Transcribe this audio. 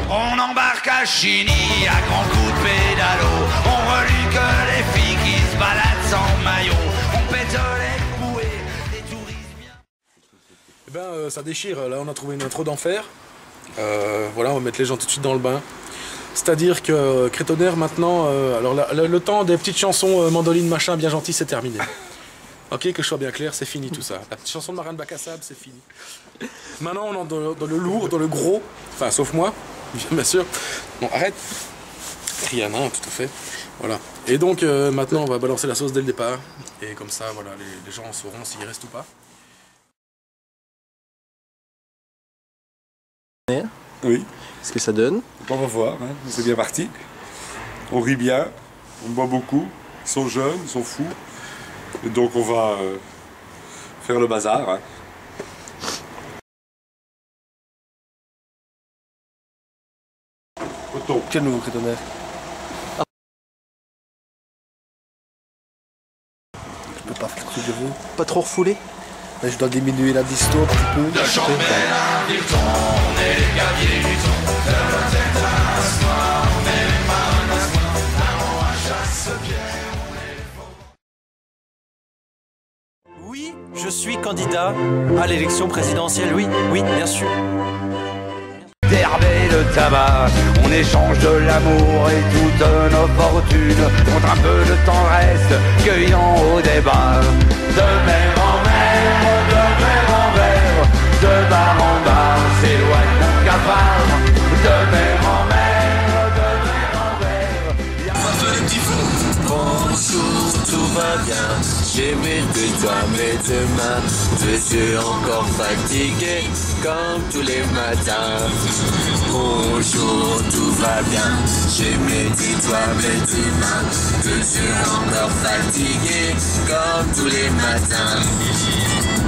On embarque à Chigny à grands coups de pédalo. On reluque les filles qui se baladent sans maillot. On pète les bouées, des touristes bien... Eh ben ça déchire, là on a trouvé une intro d'enfer. Voilà, on va mettre les gens tout de suite dans le bain. C'est-à-dire que Crétonnerre maintenant, alors le temps des petites chansons mandolines machin bien gentil c'est terminé. Ok, que je sois bien clair, c'est fini tout ça. La petite chanson de Marin de Bac à Sable, c'est fini. Maintenant on est dans le lourd, dans le gros, enfin sauf moi, bien sûr. Bon arrête. Rihanna, tout à fait. Voilà. Et donc maintenant on va balancer la sauce dès le départ. Et comme ça, voilà, les gens sauront s'il reste ou pas. Oui. Qu'est-ce que ça donne? On va voir, hein. C'est bien parti. On rit bien, on boit beaucoup, ils sont jeunes, ils sont fous. Et donc on va faire le bazar. Hein. Auto. Quel nouveau Crétonnerre? Je peux pas faire ce que je veux. Pas trop refoulé? Mais je dois diminuer la disto un petit peu. De Chambéry à Virton, on est les gaviers du ton. De la tête à la soie, on est les marins à soie. Là-haut à Chasse-Pierre, on est les faux. Oui, je suis candidat à l'élection présidentielle, oui, bien sûr. D'herbe et de tabac, on échange de l'amour et toutes nos fortunes contre un peu de tendresse cueillant au débat. De mer en mer, de mer en mer, de bar en bar, s'éloigne mon cafard. De mer en mer, de mer en mer. Bonjour, tout va bien. J'ai mes deux doigts, mes deux mains. Je suis encore fatigué comme tous les matins. Bonjour, tout va bien. J'ai mes deux doigts, mes deux mains. Je suis encore fatigué comme tous les matins.